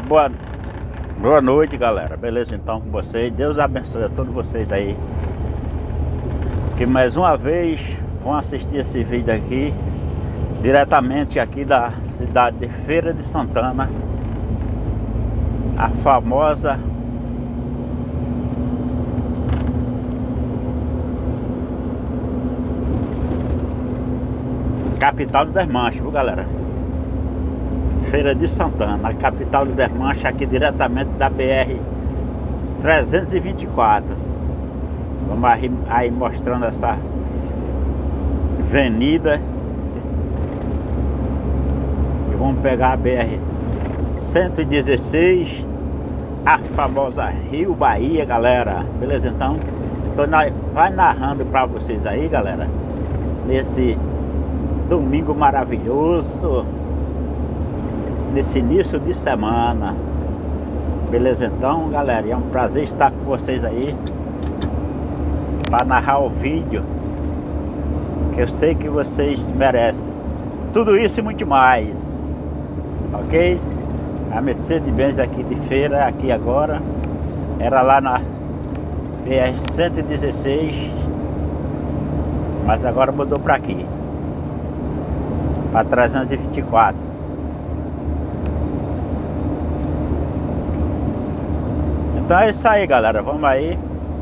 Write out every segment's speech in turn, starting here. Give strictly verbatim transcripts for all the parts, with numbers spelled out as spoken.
boa, boa noite, galera. Beleza então com vocês? Deus abençoe a todos vocês aí que mais uma vez vão assistir esse vídeo aqui, diretamente aqui da cidade de Feira de Santana, a famosa capital do Desmanche, viu, galera? Feira de Santana, a capital do Desmanche, aqui diretamente da B R trezentos e vinte e quatro. Vamos aí, aí mostrando essa avenida e vamos pegar a B R cento e dezesseis, a famosa Rio Bahia, galera. Beleza? Então, então vai narrando para vocês aí, galera, nesse domingo maravilhoso, nesse início de semana. Beleza então, galera? E é um prazer estar com vocês aí para narrar o vídeo, que eu sei que vocês merecem tudo isso e muito mais, ok? A Mercedes-Benz aqui de Feira, aqui agora, era lá na B R cento e dezesseis, mas agora mudou para aqui, para trezentos e vinte e quatro. Então é isso aí, galera, vamos aí.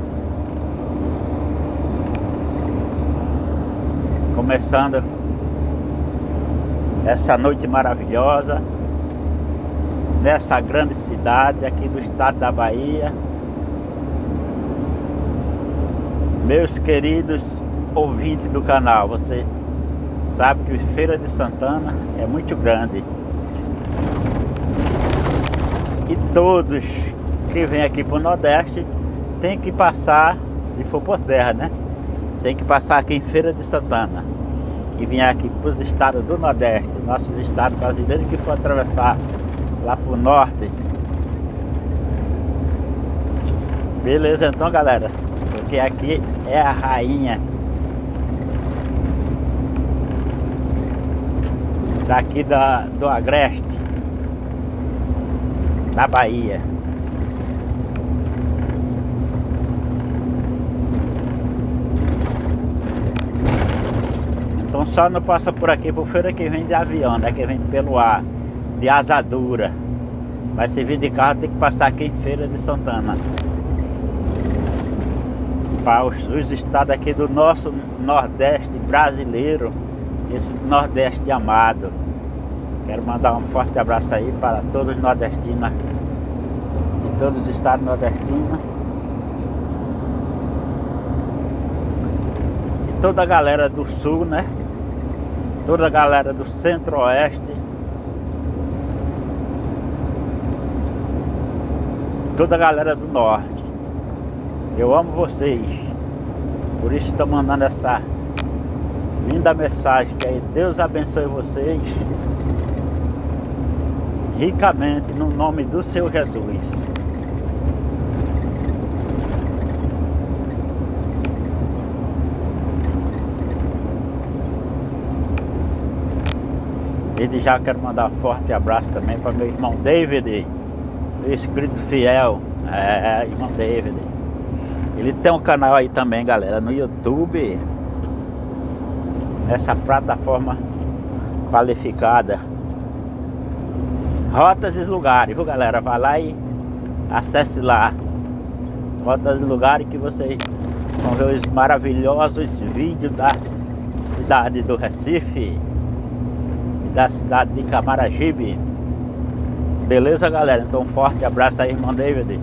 Começando essa noite maravilhosa nessa grande cidade aqui do estado da Bahia. Meus queridos ouvintes do canal, você sabe que Feira de Santana é muito grande e todos que vêm aqui para o Nordeste tem que passar, se for por terra, né? Tem que passar aqui em Feira de Santana e vir aqui para os estados do Nordeste, nossos estados brasileiros que for atravessar lá para o Norte. Beleza então, galera? Porque aqui é a rainha daqui da, do Agreste, na Bahia. Então só não passa por aqui por Feira que vem de avião, né? Que vem pelo ar, de asadura. Mas se vir de carro tem que passar aqui em Feira de Santana, para os, os estados aqui do nosso Nordeste brasileiro, esse Nordeste amado. Quero mandar um forte abraço aí para todos os nordestinos, de todos os estados nordestinos, e toda a galera do sul, né? Toda a galera do centro-oeste, toda a galera do norte. Eu amo vocês, por isso estou mandando essa linda mensagem, que aí Deus abençoe vocês ricamente, no nome do Senhor Jesus. Desde já quero mandar um forte abraço também para meu irmão David, meu inscrito fiel, é, irmão David. Ele tem um canal aí também, galera, no YouTube, nessa plataforma qualificada, Rotas e Lugares, viu, galera? Vai lá e acesse lá, Rotas e Lugares, que vocês vão ver os maravilhosos vídeos da cidade do Recife, da cidade de Camaragibe. Beleza, galera? Então um forte abraço aí, irmão David.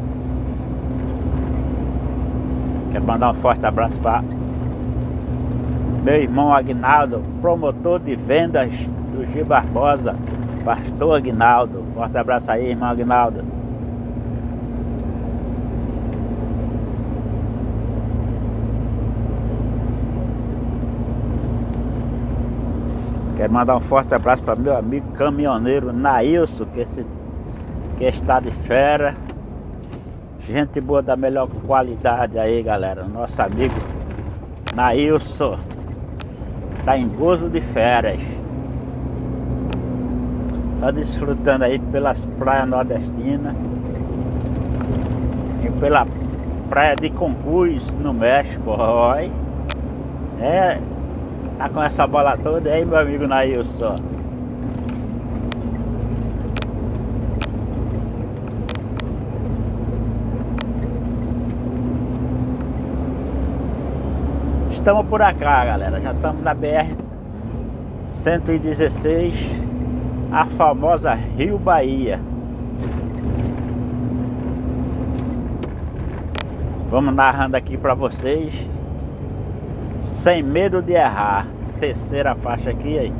Quero mandar um forte abraço para meu irmão Aguinaldo, promotor de vendas do G Barbosa, pastor Aguinaldo. Forte abraço aí, irmão Aguinaldo. Quero mandar um forte abraço para meu amigo caminhoneiro Nailson, que, esse, que está de fera. Gente boa da melhor qualidade aí, galera. Nosso amigo Nailson tá em gozo de férias. Só desfrutando aí pelas praias nordestinas e pela praia de Concus, no México. Oi. É, tá com essa bola toda aí, meu amigo Nailson. Estamos por cá, galera. Já estamos na B R cento e dezesseis, a famosa Rio Bahia. Vamos narrando aqui para vocês, sem medo de errar. Terceira faixa aqui aí.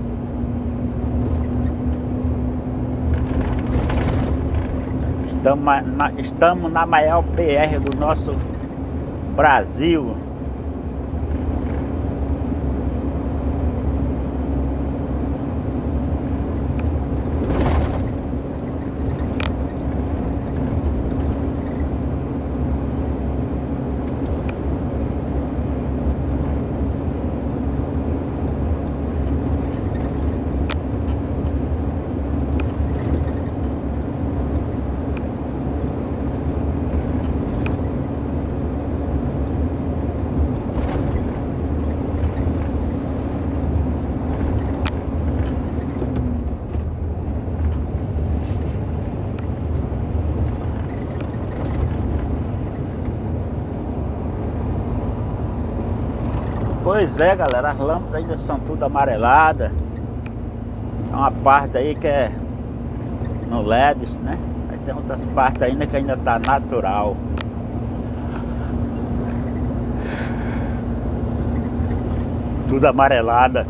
Estamos na, estamos na maior B R do nosso Brasil. Pois é, galera, as lâmpadas ainda são tudo amareladas. É uma parte aí que é no L E D, né? Aí tem outras partes ainda que ainda tá natural. Tudo amarelada.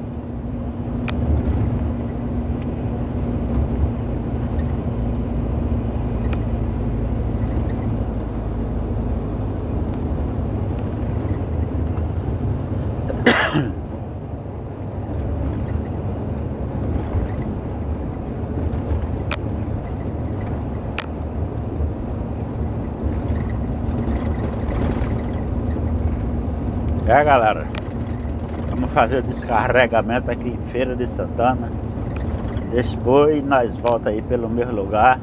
É, galera, vamos fazer o descarregamento aqui em Feira de Santana. Depois nós volta aí pelo mesmo lugar,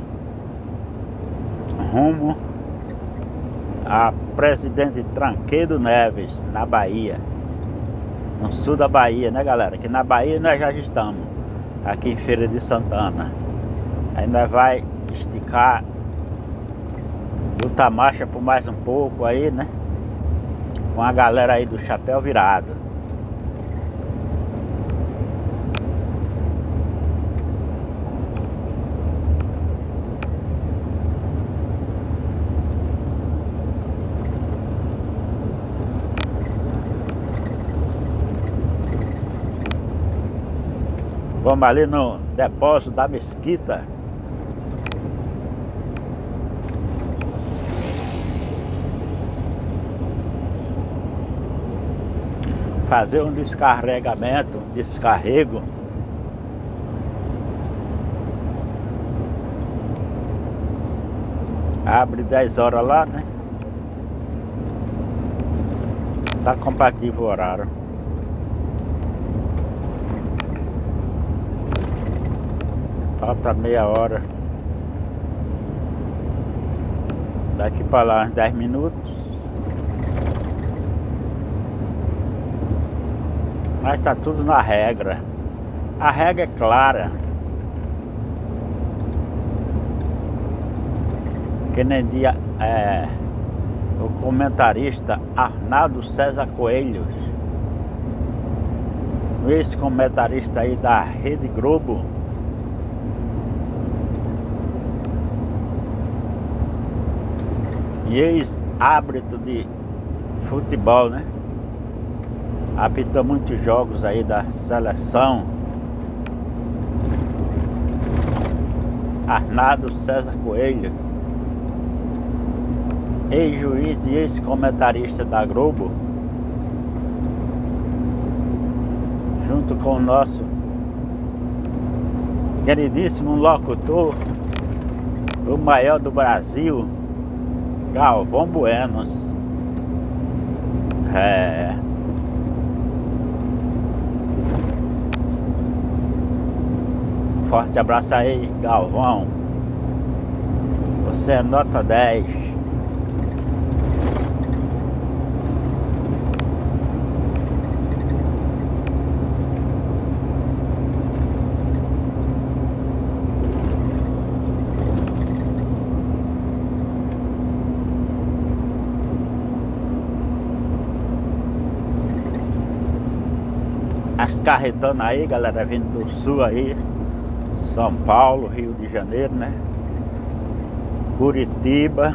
rumo a Presidente Tranquedo Neves, na Bahia, no sul da Bahia, né, galera? Que na Bahia nós já estamos aqui em Feira de Santana. Aí nós vai esticar o Tamacha por mais um pouco aí, né? Com a galera aí do Chapéu Virado. Vamos ali no depósito da Mesquita. Fazer um descarregamento, um descarrego. Abre dez horas lá, né? Tá compatível o horário. Falta meia hora. Daqui para lá uns dez minutos. Mas tá tudo na regra. A regra é clara. Que nem dia é, o comentarista Arnaldo César Coelho, esse comentarista aí da Rede Globo, e ex-árbitro de futebol, né? Apitou muitos jogos aí da seleção. Arnaldo César Coelho, ex-juiz e ex-comentarista da Globo, junto com o nosso queridíssimo locutor, o maior do Brasil, Galvão Bueno. É. Forte abraço aí, Galvão. Você é nota dez. As carretonas aí, galera, vindo do sul aí, São Paulo, Rio de Janeiro, né? Curitiba.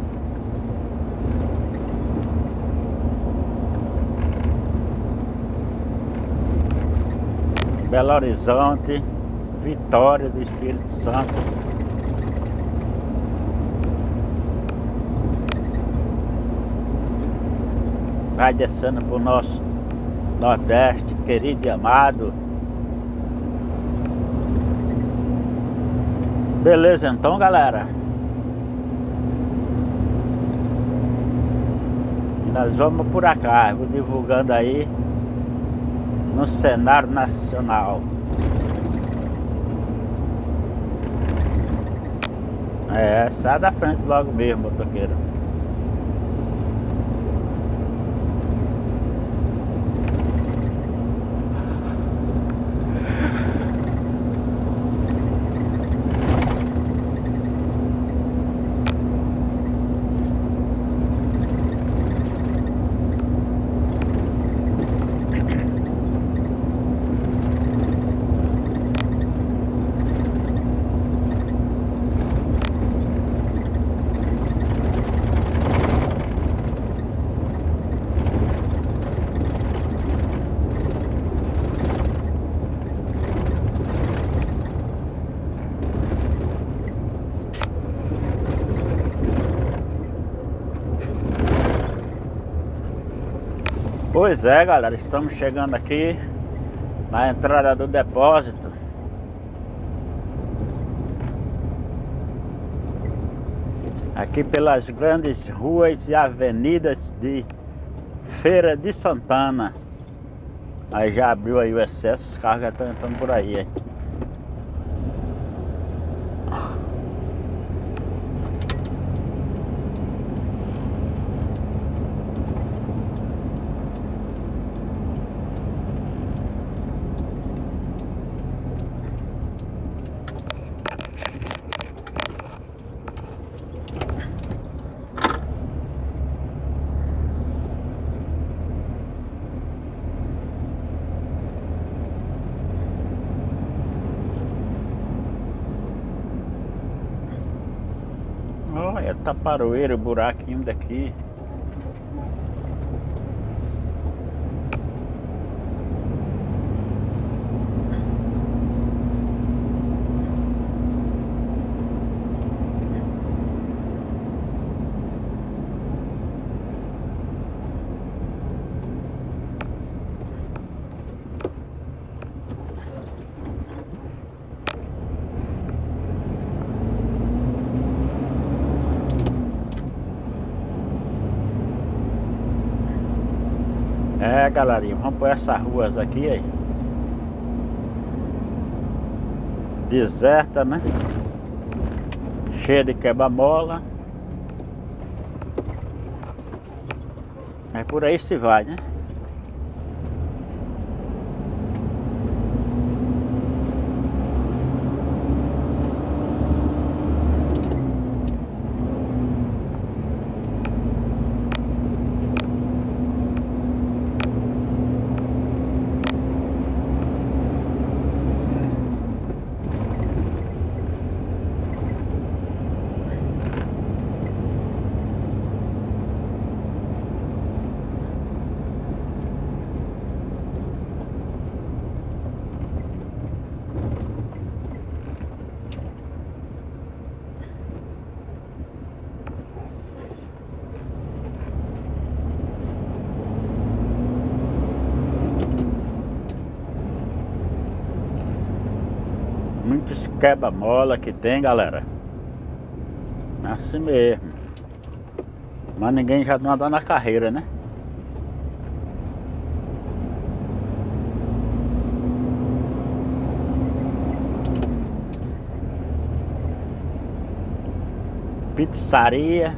Belo Horizonte, Vitória do Espírito Santo. Vai descendo pro nosso Nordeste, querido e amado. Beleza então, galera? Nós vamos por acá, vou divulgando aí no cenário nacional. É, sai da frente logo mesmo, motoqueiro. Pois é, galera, estamos chegando aqui na entrada do depósito. Aqui pelas grandes ruas e avenidas de Feira de Santana. Aí já abriu aí o excesso, os carros já estão entrando por aí, hein? Olha, taparoeiro, buraquinho daqui. É, galerinha, vamos por essas ruas aqui aí. Deserta, né? Cheia de quebra-mola. Mas por aí se vai, né? Muitos quebra-mola que tem, galera. Assim mesmo. Mas ninguém já não anda na carreira, né? pizzaria.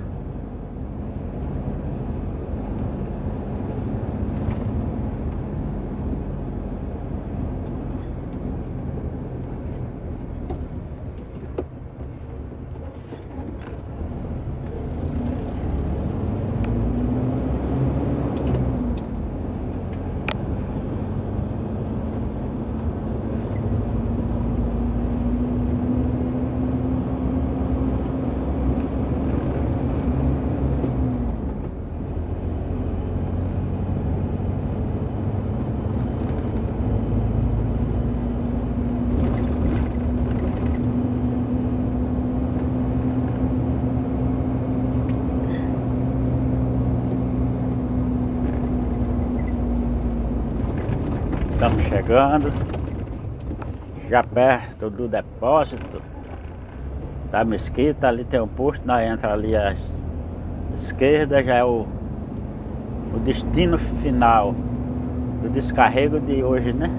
Estamos chegando já perto do depósito da mesquita. Ali tem um posto, nós entramos ali à esquerda, já é o, o destino final do descarrego de hoje, né?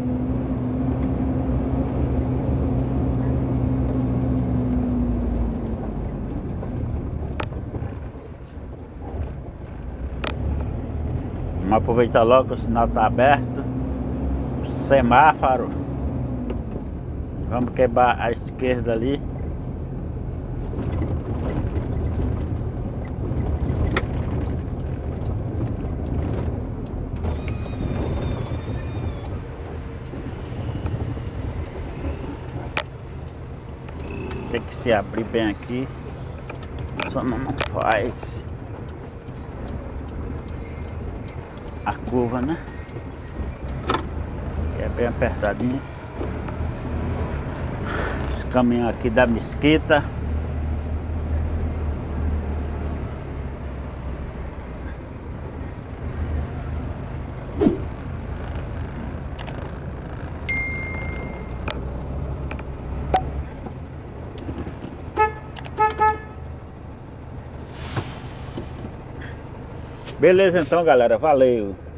Vamos aproveitar logo que o sinal está aberto. Semáforo. Vamos quebrar à esquerda ali. Tem que se abrir bem aqui. Só não faz a curva, né? É bem apertadinho. Esse caminhão aqui da mesquita. Beleza então, galera, valeu.